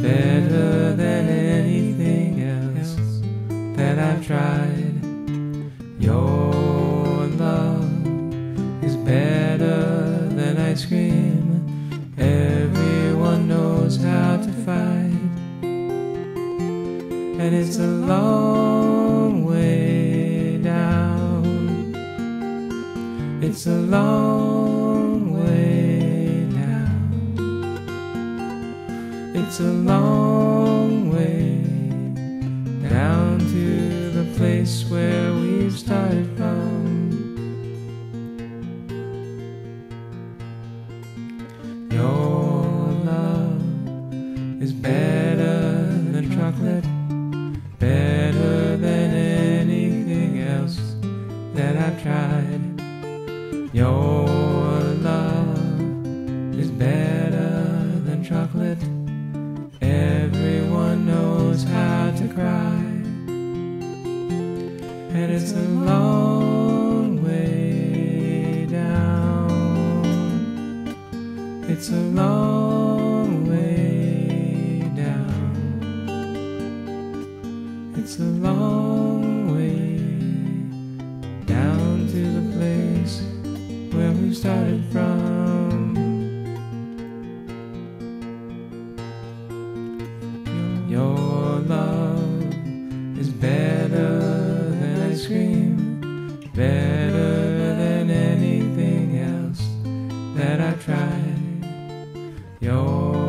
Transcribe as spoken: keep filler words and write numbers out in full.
better than anything else that I've tried. Your love is better than ice cream. Everyone knows how to fight, and it's a long way down. It's a long way down. It's a long way down to the place where we started from. Your love is better than chocolate, better than anything else that I've tried. Your love is better than chocolate. Everyone knows how to cry, and it's a long way down. It's a long way down. It's a long way down to the place where we started from. Your love is better than ice cream, better than anything else that I've tried. Your